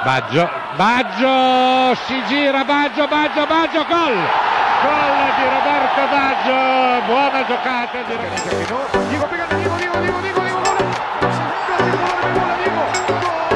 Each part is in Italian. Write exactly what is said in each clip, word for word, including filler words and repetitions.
Baggio, Baggio, si gira Baggio, Baggio, Baggio, gol! Gol di Roberto Baggio, buona giocata di Roberto. Diego pegando, Diego, Diego, Diego, Diego, Diego, gol! Casi gol, gol, Diego!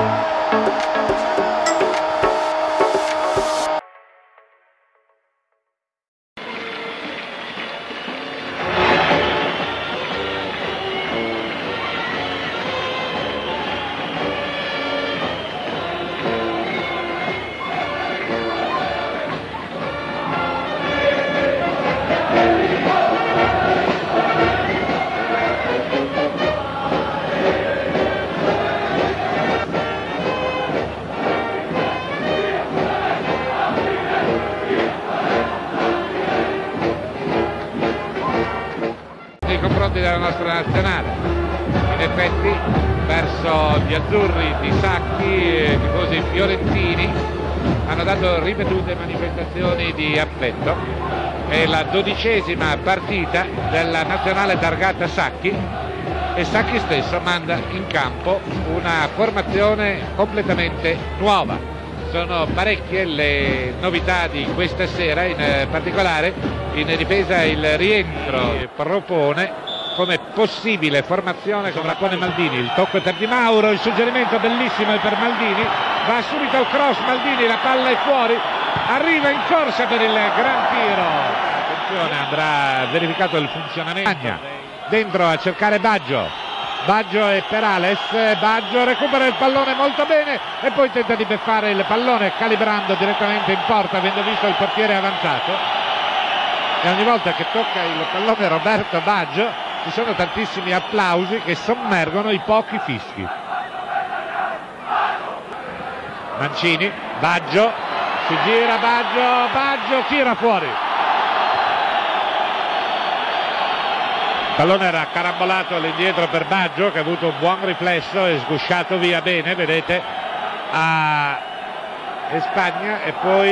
Nei confronti della nostra nazionale, in effetti verso gli azzurri di Sacchi e i tifosi fiorentini hanno dato ripetute manifestazioni di affetto. È la dodicesima partita della nazionale targata Sacchi e Sacchi stesso manda in campo una formazione completamente nuova. Sono parecchie le novità di questa sera, in particolare in difesa il rientro propone come possibile formazione sovrappone Maldini. Il tocco è per Di Mauro, il suggerimento bellissimo è per Maldini, va subito al cross Maldini, la palla è fuori, arriva in corsa per il gran tiro. Attenzione, andrà verificato il funzionamento. Dentro a cercare Baggio. Baggio e Perales, Baggio recupera il pallone molto bene e poi tenta di beffare il pallone calibrando direttamente in porta avendo visto il portiere avanzato, e ogni volta che tocca il pallone Roberto Baggio ci sono tantissimi applausi che sommergono i pochi fischi. Mancini, Baggio, si gira Baggio, Baggio tira fuori. Il pallone era carambolato all'indietro per Baggio che ha avuto un buon riflesso e sgusciato via bene, vedete, a Spagna, e poi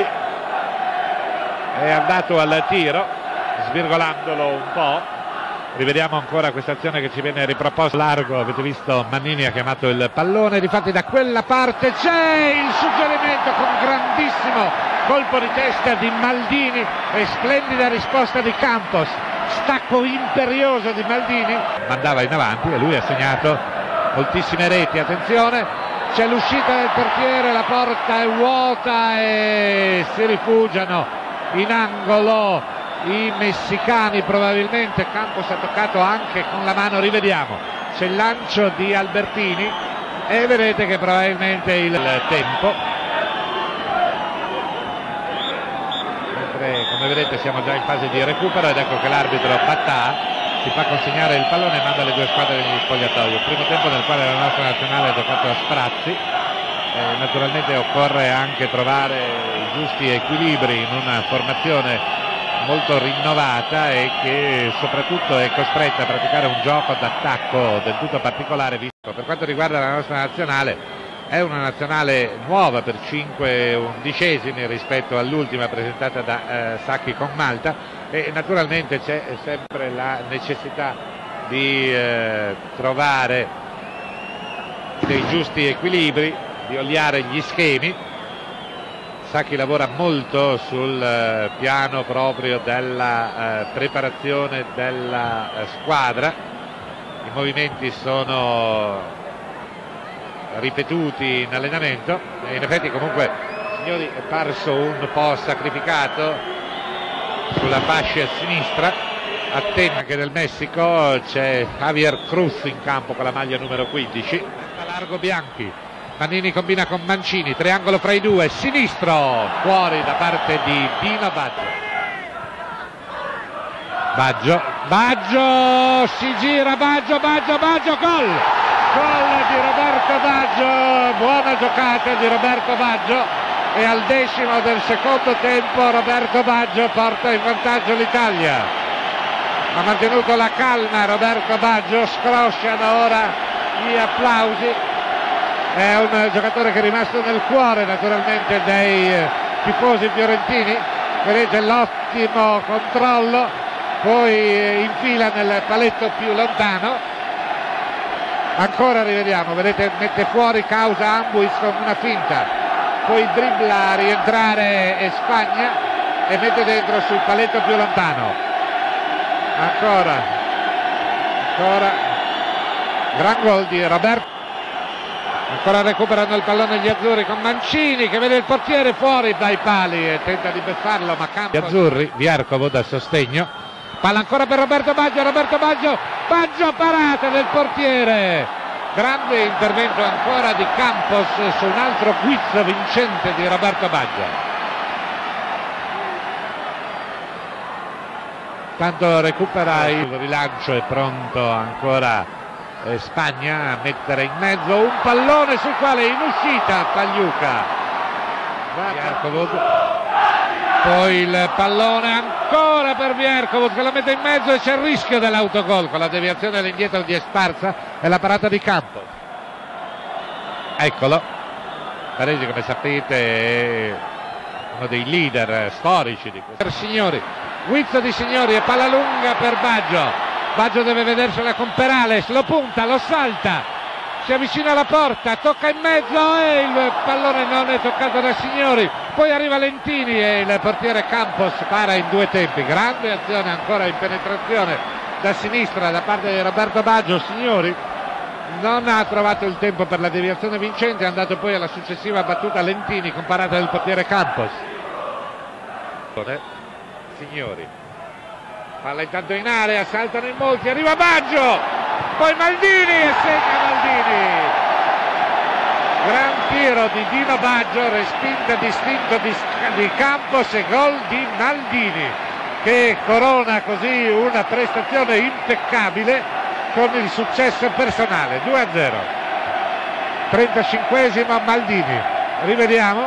è andato al tiro svirgolandolo un po'. Rivediamo ancora questa azione che ci viene riproposta largo, avete visto Mannini ha chiamato il pallone, difatti da quella parte c'è il suggerimento con grandissimo colpo di testa di Maldini e splendida risposta di Campos. Stacco imperioso di Maldini, mandava in avanti e lui ha segnato moltissime reti. Attenzione, c'è l'uscita del portiere, la porta è vuota e si rifugiano in angolo i messicani probabilmente. Campos ha toccato anche con la mano, rivediamo, c'è il lancio di Albertini e vedete che probabilmente il tempo, come vedete siamo già in fase di recupero ed ecco che l'arbitro Battà si fa consegnare il pallone e manda le due squadre negli spogliatoio. Primo tempo nel quale la nostra nazionale ha giocato a sprazzi, eh, naturalmente occorre anche trovare i giusti equilibri in una formazione molto rinnovata e che soprattutto è costretta a praticare un gioco d'attacco del tutto particolare. Visto per quanto riguarda la nostra nazionale, è una nazionale nuova per cinque undicesimi rispetto all'ultima presentata da eh, Sacchi con Malta, e naturalmente c'è sempre la necessità di eh, trovare dei giusti equilibri, di oliare gli schemi. Sacchi lavora molto sul eh, piano proprio della eh, preparazione della eh, squadra, i movimenti sono ripetuti in allenamento e in effetti comunque, signori, è parso un po' sacrificato sulla fascia sinistra. Attento anche del Messico, c'è Javier Cruz in campo con la maglia numero quindici. A largo Bianchi, Mannini combina con Mancini, triangolo fra i due, sinistro, fuori da parte di Dino Baggio. Baggio, Baggio, si gira Baggio, Baggio, Baggio, gol! Gol di Roberto Baggio, buona giocata di Roberto Baggio, e al decimo del secondo tempo Roberto Baggio porta in vantaggio l'Italia. Ha mantenuto la calma Roberto Baggio, scrosciano ora gli applausi, è un giocatore che è rimasto nel cuore naturalmente dei tifosi fiorentini. Vedete l'ottimo controllo, poi infila nel paletto più lontano. Ancora rivediamo, vedete, mette fuori causa Ambuis con una finta, poi dribbla a rientrare Spagna e mette dentro sul paletto più lontano. Ancora, ancora, gran gol di Roberto. Ancora recuperano il pallone gli azzurri con Mancini che vede il portiere fuori dai pali e tenta di beffarlo, ma Campos. Gli azzurri, Viercovo dal sostegno, palla ancora per Roberto Baggio, Roberto Baggio, Baggio, parata del portiere. Grande intervento ancora di Campos su un altro quiz vincente di Roberto Baggio. Tanto recupera il rilancio, è pronto ancora eh, Spagna a mettere in mezzo un pallone sul quale in uscita Pagliuca. Poi il pallone ancora per Viercovo che lo mette in mezzo e c'è il rischio dell'autogol con la deviazione all'indietro di Esparza e la parata di Campos. Eccolo, Paresi come sapete è uno dei leader storici di questo. Per Signori, guizzo di Signori e palla lunga per Baggio. Baggio deve vedersela con Perales, lo punta, lo salta, si avvicina alla porta, tocca in mezzo e il pallone non è toccato da Signori. Poi arriva Lentini e il portiere Campos para in due tempi. Grande azione ancora in penetrazione da sinistra da parte di Roberto Baggio. Signori non ha trovato il tempo per la deviazione vincente, è andato poi alla successiva battuta Lentini con parata del portiere Campos. Signori, palla intanto in area, saltano in molti, arriva Baggio, poi Maldini e segna Maldini. Gran tiro di Dino Baggio, respinta distinto di, di Campos e gol di Maldini che corona così una prestazione impeccabile con il successo personale. Due a zero, trentacinquesimo Maldini. Rivediamo,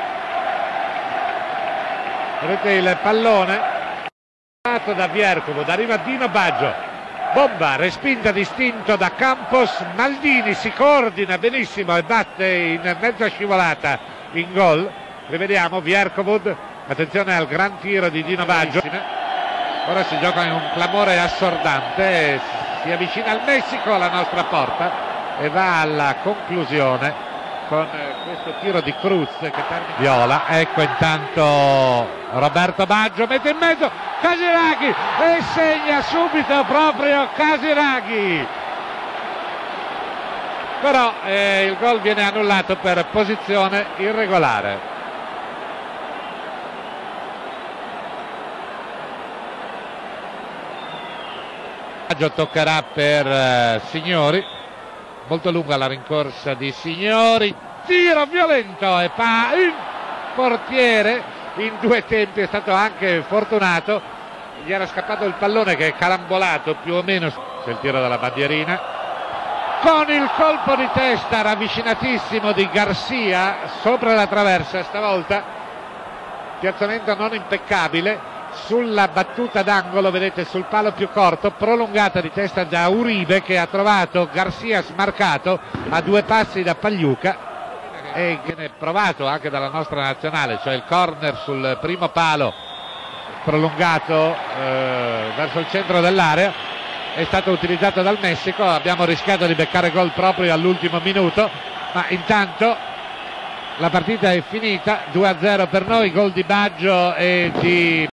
vedete il pallone da Viercovo, arriva Dino Baggio, bomba, respinta distinto da Campos. Maldini si coordina benissimo e batte in mezza scivolata in gol. Rivediamo Viercovo, attenzione al gran tiro di Dino Baggio. Ora si gioca in un clamore assordante, si avvicina al Messico alla nostra porta e va alla conclusione con questo tiro di Cruz che termina. Viola, ecco intanto Roberto Baggio mette in mezzo Casiraghi e segna subito proprio Casiraghi, però eh, il gol viene annullato per posizione irregolare. Baggio toccherà per eh, Signori. Molto lunga la rincorsa di Signori, tiro violento e pa il portiere in due tempi è stato anche fortunato, gli era scappato il pallone che è carambolato più o meno. C'è il tiro dalla bandierina con il colpo di testa ravvicinatissimo di Garcia sopra la traversa, stavolta piazzamento non impeccabile. Sulla battuta d'angolo, vedete sul palo più corto, prolungata di testa da Uribe che ha trovato Garcia smarcato a due passi da Pagliuca e viene provato anche dalla nostra nazionale, cioè il corner sul primo palo prolungato eh, verso il centro dell'area è stato utilizzato dal Messico. Abbiamo rischiato di beccare gol proprio all'ultimo minuto, ma intanto la partita è finita, due a zero per noi, gol di Baggio e di